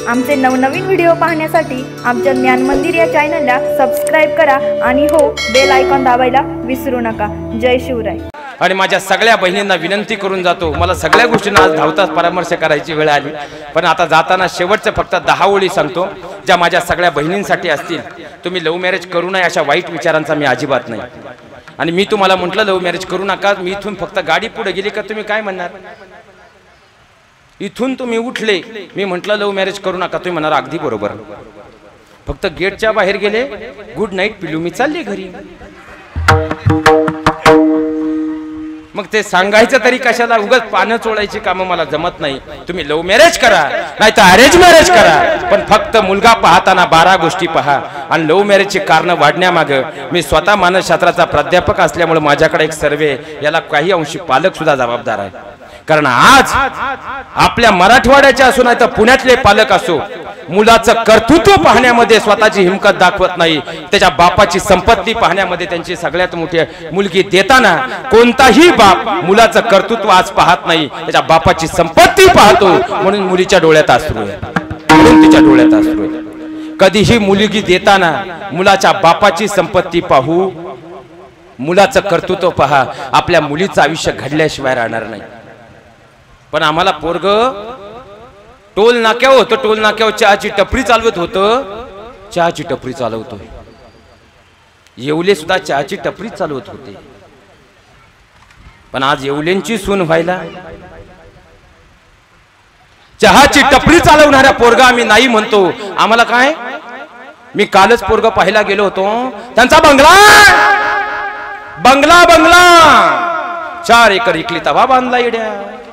आमचे नवनवीन व्हिडिओ पाहण्यासाठी आमच्या ज्ञान मंदिर या चॅनलला सबस्क्राइब करा आणि हो बेल आयकॉन दाबायला विसरू नका। जय शिवराय। आणि माझ्या सगळ्या बहिणींना विनंती करून जातो, मला सगळ्या गोष्टींना आज धावताच परामर्श करायची वेळ आली, पण आता जाताना शेवटचं फक्त 10 ओळी सांगतो ज्या माझ्या सगळ्या बहिणींसाठी असतील। तुम्ही लव्ह मॅरेज करू नये अशा वाईट विचारांचा मी अजिबात नाही। आणि मी तुम्हाला म्हटलं लव्ह मॅरेज करू नका, मी इथून फक्त गाडी पुढे गेली का तुम्ही काय म्हणणार? इथून तुम्ही उठले, मी म्हटलं लव्ह मॅरेज करू नका, तुम्ही म्हणणार अगदी बरोबर। फक्त गेटच्या बाहेर गेले, गुड नाईट पिलू, मी चालले घरी। मग ते सांगायचं तरी कशाला? उगाच पानं चोळायची कामं मला जमत नाही। तुम्ही लव्ह मॅरेज करा नाही तर अरेंज मॅरेज करा, पण फक्त मुलगा पाहताना 12 गोष्टी पहा। आणि लव्ह मॅरेजची कारण वाढण्यामागे मी स्वतः मानसशास्त्राचा प्राध्यापक असल्यामुळे माझ्याकडे एक सर्वे, याला काही अंशी पालक सुद्धा जबाबदार आहे। कारण आज आपल्या मराठवाड्याचे असो नाही तर पुण्यातले पालक असो, मुलाचं कर्तृत्व पाहण्यामध्ये स्वतःची हिमकत दाखवत नाही, त्याच्या बापाची संपत्ती पाहण्यामध्ये त्यांची सगळ्यात मोठी मुलगी देताना कोणताही बाप मुलाचं कर्तृत्व आज पाहत नाही, त्याच्या बापाची संपत्ती पाहतो। म्हणून मुलीच्या डोळ्यात अश्रू आहे, म्हणून तिच्या डोळ्यात अश्रू आहे। कधीही मुलगी देताना मुलाच्या बापाची संपत्ती पाहू, मुलाचं कर्तृत्व पहा। आपल्या मुलीचं आयुष्य घडल्याशिवाय राहणार नाही। पण आम्हाला पोरग टोल नाक्यावर होतं, टोल नाक्यावर चहाची टपरी चालवत होतं, चहाची टपरी चालवतोय। येवले सुद्धा चहाची टपरी चालवत होते, पण आज येवलेंची सून व्हायला चहाची टपरी चालवणाऱ्या पोरगा आम्ही नाही म्हणतो। आम्हाला काय? मी कालच पोरग पाहायला गेलो होतो, त्यांचा बंगला बंगला बंगला 4 एकर इकली तवा बांधला येड्या।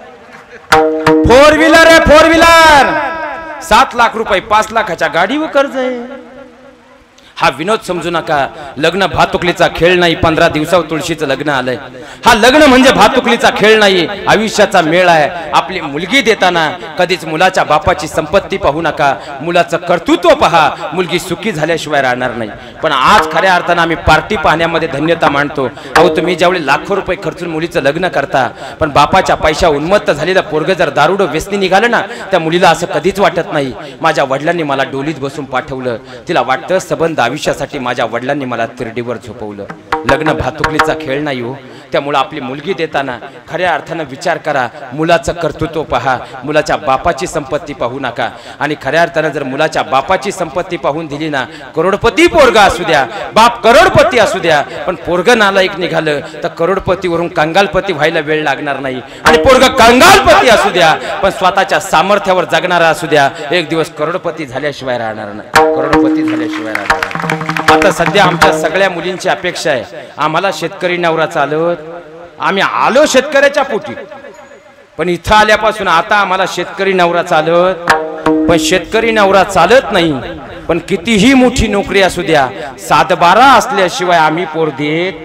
4 व्हीलर आहे, 4 व्हीलर, 7 लाख रुपये, 5 लाखाच्या गाडीवर कर्ज आहे। हा विनोद समजू नका। लग्न भातुकलीचा खेळ नाही, 15 दिवसावर तुळशीचं लग्न आलंय। हा लग्न म्हणजे भातुकलीचा खेळ नाही, आयुष्याचा मेळ आहे। आपली मुलगी देताना कधीच मुलाच्या बापाची संपत्ती पाहू नका, मुलाचं कर्तृत्व पहा। मुलगी सुखी झाल्याशिवाय राहणार नाही। पण आज खऱ्या अर्थानं आम्ही पार्टी पाहण्यामध्ये धन्यता मानतो। अहो, तुम्ही ज्यावेळी लाखो रुपये खर्चून मुलीचं लग्न करता, पण बापाच्या पैशा उन्मत्त झालेलं पोरग जर दारुडं व्यसनी निघालं ना, त्या मुलीला असं कधीच वाटत नाही माझ्या वडिलांनी मला डोलीत बसून पाठवलं। तिला वाटतं संबंध आयुष्यासाठी माझ्या वडिलांनी मला तिरडीवर झोपवलं। लग्न भातुकलीचा खेळ नाही हो। त्यामुळे आपली मुलगी देताना खऱ्या अर्थानं विचार करा, मुलाचं कर्तृत्व पहा, मुलाच्या बापाची संपत्ती पाहू नका। आणि खऱ्या अर्थानं जर मुलाच्या बापाची संपत्ती पाहून दिली ना, करोडपती पोरगा असू द्या, बाप करोडपती असू द्या, पण पोरग नालायक निघालं तर करोडपतीवरून कंगालपती व्हायला वेळ लागणार नाही। आणि पोरग कंगालपती असू द्या, पण स्वतःच्या सामर्थ्यावर जगणारा असू द्या, एक दिवस करोडपती झाल्याशिवाय राहणार नाही, करोडपती झाल्याशिवाय राहणार नाही। आता सध्या आमच्या सगळ्या मुलींची अपेक्षा आहे, आम्हाला शेतकरी नवरा चालत, आम्ही आलो शेतकऱ्याच्या पोटी, पण इथं आल्यापासून आता आम्हाला शेतकरी नवरा चालत, पण शेतकरी नवरा चालत नाही। पण कितीही मोठी नोकरी असू द्या, 7-12 असल्याशिवाय आम्ही पोर देत,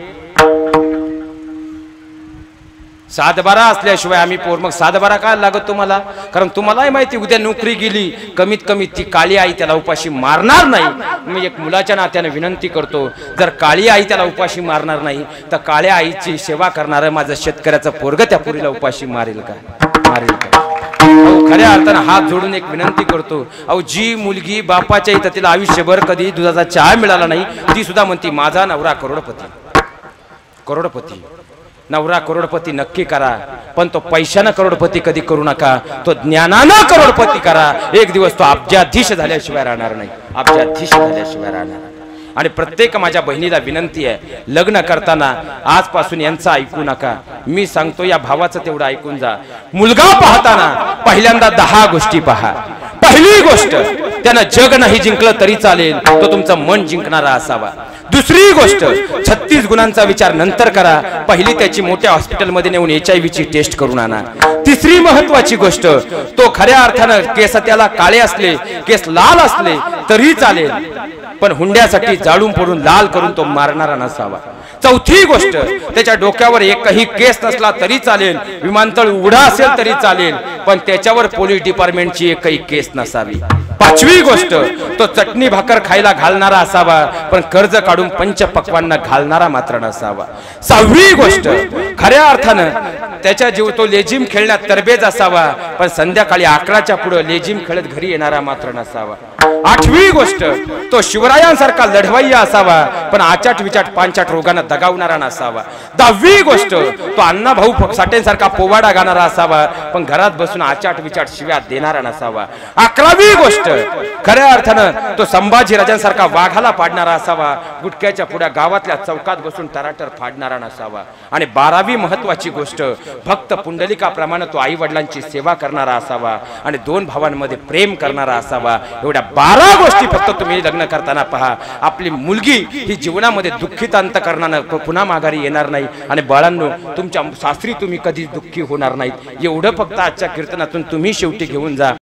7-12 असल्याशिवाय आम्ही पोर। मग 7-12 काय लागत तुम्हाला? कारण तुम्हालाही माहिती उद्या नोकरी गेली, कमीत कमी ती काळी आई त्याला उपाशी मारणार नाही। मी एक मुलाच्या नात्याने विनंती करतो, जर काळी आई त्याला उपाशी मारणार नाही तर काळ्या आईची सेवा करणारं माझं शेतकऱ्याचं पोरग त्या पोरीला उपाशी मारेल का? मारेल का? खऱ्या अर्थानं हात जोडून एक विनंती करतो, अहो जी मुलगी बापाच्या इथं तिला आयुष्यभर कधी दुधाचा चहा मिळाला नाही, ती सुद्धा म्हणती माझा नवरा करोडपती। करोडपती नवरा करोडपती नक्की करा, पण तो पैशानं करोडपती कधी करू नका, तो ज्ञानानं करोडपती करा। एक दिवस तो अब्जाधीश झाल्याशिवाय राहणार नाही, अब्जाधीश झाल्याशिवाय राहणार नाही। आणि प्रत्येक माझ्या बहिणीला विनंती आहे, लग्न करताना आजपासून यांचं ऐकू नका, मी सांगतो या भावाचं तेवढं ऐकून जा। मुलगा पाहताना पहिल्यांदा 10 गोष्टी पहा। पहिली गोष्ट, त्यानं जग नाही जिंकलं तरी चालेल, तो तुमचं मन जिंकणारा असावा। दुसरी गोष्ट, 36 गुणांचा विचार नंतर करा, पहिली त्याची मोठ्या हॉस्पिटलमध्ये नेऊन HIV ची टेस्ट करून आणा। तिसरी महत्वाची गोष्ट, तो खऱ्या अर्थानं केस त्याला काळे असले, केस लाल असले तरी चालेल, पण हुंड्यासाठी जाळून पडून लाल करून तो मारणारा नसावा। चौथी गोष्ट, त्याच्या डोक्यावर एकही केस नसला तरी चालेल, विमानतळ उघडा असेल तरी चालेल, पण त्याच्यावर पोलीस डिपार्टमेंटची एकही केस नसावी। पाचवी गोष्ट, तो चटणी भाकर खायला घालणारा असावा, पण कर्ज काढून पंचपक्वान्न घालणारा मात्र नसावा। सहावी गोष्ट, खऱ्या अर्थानं त्याच्या जीव तो लेझिम खेळण्यात तरबेज असावा, पण संध्याकाळी 11च्या पुढे लेझिम खेळत घरी येणारा मात्र नसावा. 8वी गोष्ट, तो शिवरायांसारखा लढवय्या असावा, पण आचाट विचाट पांचाट रोगांना दगावणारा नसावा. 10वी गोष्ट, तो अण्णाभाऊ साठेंसारखा पोवाडा गाणारा असावा, पण घरात बसून आचाट विचाट शिव्या देणारा नसावा. 11वी गोष्ट, खऱ्या अर्थानं तो संभाजी राजांसारखा वाघाला पाडणारा असावा, गुटक्याच्या पुढ्या गावातल्या चौकात बसून तराटर फाडणारा नसावा. आणि 12वी महत्वाची गोष्ट, भक्त पुंडलिकाप्रमाणे तो आई वडिलांची सेवा करणारा असावा आणि 2 भावांमध्ये प्रेम करणारा असावा. एवढ्या 12 गोष्टी फक्त तुम्ही लग्न करताना पहा. आपली मुलगी ही जीवनामध्ये दुःखित अंतकरणानं पुन्हा माघारी येणार नाही आणि बाळांनो, तुमच्या सासरी तुम्ही कधी दुःखी होणार नाहीत. एवढं फक्त आजच्या कीर्तनातून तुम्ही शेवटी घेऊन जा.